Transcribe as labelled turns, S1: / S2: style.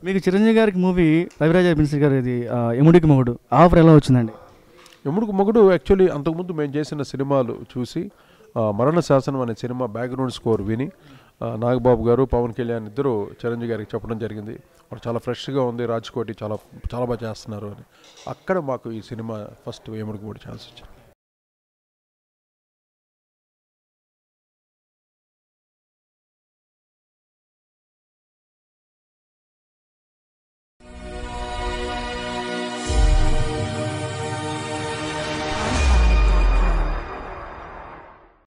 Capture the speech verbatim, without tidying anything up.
S1: మీకు చిరంజీవి గారికి మూవీ రవిరాజ పిన్సి గారు ఇది ఎముడికి మొగుడు ఆఫర్ ఎలా వచ్చిందండి?
S2: ఎముడికి మొగుడు యాక్చువల్లీ అంతకుముందు మేము చేసిన సినిమాలు చూసి మరణ శాసనం అనే సినిమా బ్యాక్గ్రౌండ్ స్కోర్ విని నాగబాబు గారు పవన్ కళ్యాణ్ ఇద్దరు చిరంజీవి గారికి చెప్పడం జరిగింది. వాళ్ళు చాలా ఫ్రెష్గా ఉంది, రాజ్కోటి చాలా చాలా బాగా చేస్తున్నారు అని. అక్కడ మాకు ఈ సినిమా ఫస్ట్ ఎముడికి మొగుడు ఛాన్స్ వచ్చింది.